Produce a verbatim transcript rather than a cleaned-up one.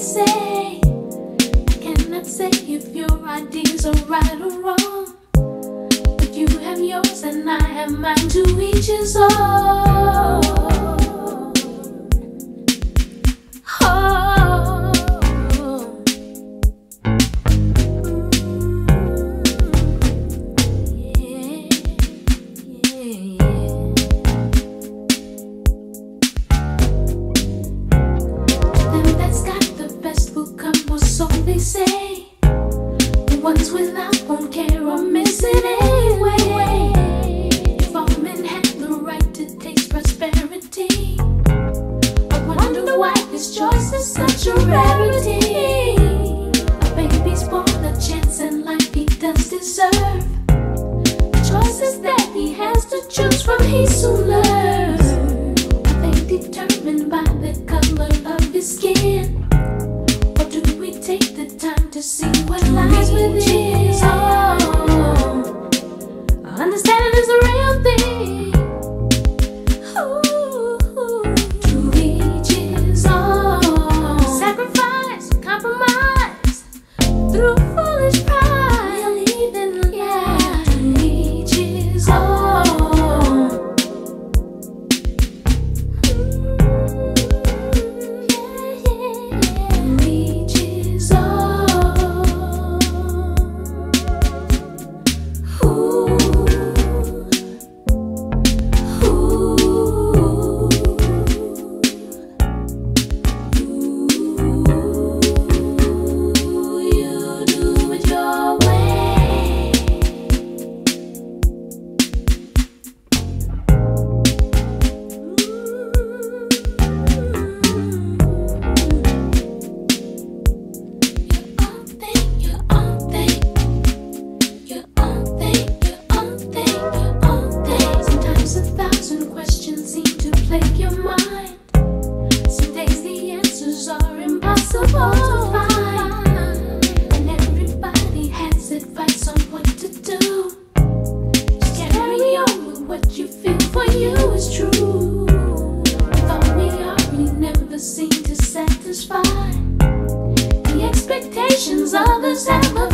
say. I cannot say if your ideas are right or wrong, but you have yours and I have mine, to each his own. Oh. Yeah, yeah, yeah. Them that's got the best will come, or so they say. The ones without won't care or miss it anyway. If all men had the right to taste prosperity, I wonder why this choice is such a rarity. A baby's born a chance in life he does deserve. The choices that he has to choose from, he soon learns. Are they determined by the color of his skin, or do we take the time to see what lies within? Oh, understanding is the real thing. Ooh, to each his own. Sacrifice, compromise through foolish pride. Even, yeah, to each his own. Yeah, yeah, yeah. To each his own. Ooh, ooh, ooh, you do it your way. Your own thing, your own thing, your own thing, your own thing, your own thing. Sometimes a thousand questions seem to plague your mind. Some days the answers are impossible to find, and everybody has advice on what to do. Just carry on with what you feel for you is true. With all we are, we never seem to satisfy the expectations others have of